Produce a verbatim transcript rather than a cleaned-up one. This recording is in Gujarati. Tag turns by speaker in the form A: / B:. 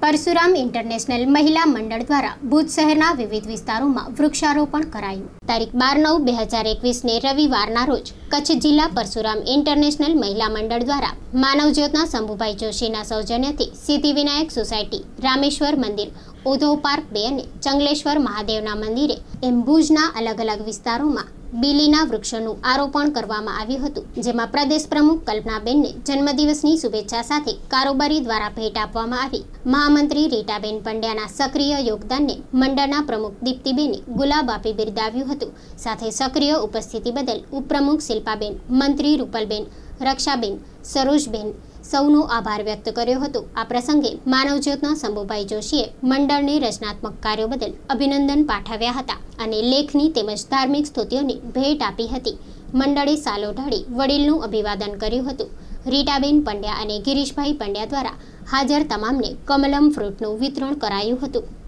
A: परशुराम इंटरनेशनल महिला मंडल द्वारा भूज शहरना विविध विस्तारों में वृक्षारोपण कराયું। तारीख बार नौ बे हजार एकवीस ने रविवारना रोज कच्छ जिला परशुराम इंटरनेशनल महिला मंडल द्वारा मानव ज्योतना शंभुभाई जोशीना सौजन्यथी सिद्धिविनायक सोसायटी, रामेश्वर मंदिर, उद्धव पार्क बे अने चंगलेश्वर महादेवना मंदिरे एम भुजना अलग अलग विस्तारों में बीलीना वृक्षोનું આરોપણ કરવામાં આવ્યું હતું, જેમાં પ્રદેશ પ્રમુખ કલ્પનાબેનને જન્મદિવસની શુભેચ્છા સાથે કારોબારી દ્વારા ભેટ આપવામાં આવી। મહામંત્રી રીટાબેન પંડ્યાના સક્રિય યોગદાનને મંડળના પ્રમુખ દીપ્તિબેને ગુલાબ આપી બિરદાવ્યું હતું। સાથે સક્રિય ઉપસ્થિતિ બદલ ઉપપ્રમુખ શિલ્પાબેન, મંત્રી રૂપલબેન, રક્ષાબેન, સરોજબેન સૌનો આભાર વ્યક્ત કર્યો હતો। આ પ્રસંગે માનવજ્યોતના શંભુભાઈ જોશીએ મંડળને રચનાત્મક કાર્યો બદલ અભિનંદન પાઠવ્યા હતા અને લેખની તેમજ ધાર્મિક સ્તુતિઓને ભેટ આપી હતી। મંડળે સાલો ઢાળી વડીલનું અભિવાદન કર્યું હતું। રીટાબેન પંડ્યા અને ગિરીશભાઈ પંડ્યા દ્વારા હાજર તમામને કમલમ ફ્રૂટનું વિતરણ કરાયું હતું।